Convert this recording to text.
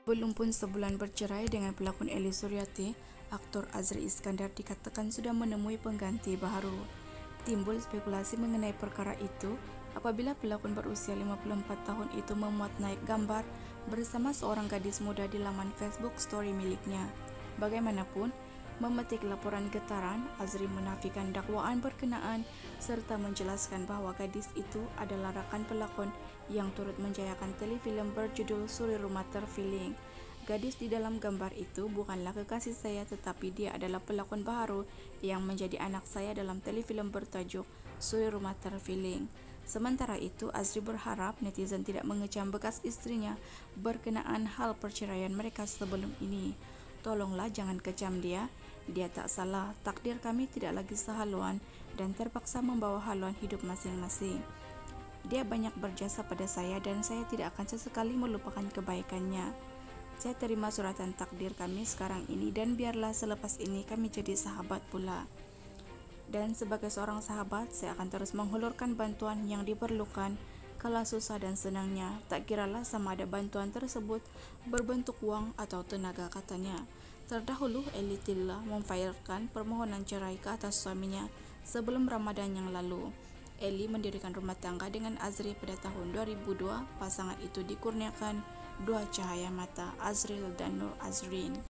Belum pun sebulan bercerai dengan pelakon Eli Suryati, aktor Azri Iskandar dikatakan sudah menemui pengganti baru. Timbul spekulasi mengenai perkara itu apabila pelakon berusia 54 tahun itu memuat naik gambar bersama seorang gadis muda di laman Facebook story miliknya. Bagaimanapun, memetik laporan getaran, Azri menafikan dakwaan berkenaan serta menjelaskan bahwa gadis itu adalah rakan pelakon yang turut menjayakan telefilm berjudul Suri Rumah Terfiling. Gadis di dalam gambar itu bukanlah kekasih saya, tetapi dia adalah pelakon baru yang menjadi anak saya dalam telefilm bertajuk Suri Rumah Terfiling. Sementara itu, Azri berharap netizen tidak mengecam bekas istrinya berkenaan hal perceraian mereka sebelum ini. Tolonglah jangan kecam dia tak salah, takdir kami tidak lagi sehaluan dan terpaksa membawa haluan hidup masing-masing. Dia banyak berjasa pada saya dan saya tidak akan sesekali melupakan kebaikannya. Saya terima suratan takdir kami sekarang ini dan biarlah selepas ini kami jadi sahabat pula. Dan sebagai seorang sahabat, saya akan terus menghulurkan bantuan yang diperlukan kala susah dan senangnya, tak kiralah sama ada bantuan tersebut berbentuk uang atau tenaga, katanya. Terdahulu, Eli telah memfailkan permohonan cerai ke atas suaminya sebelum Ramadan yang lalu. Eli mendirikan rumah tangga dengan Azri pada tahun 2002. Pasangan itu dikurniakan dua cahaya mata, Azril dan Nur Azrin.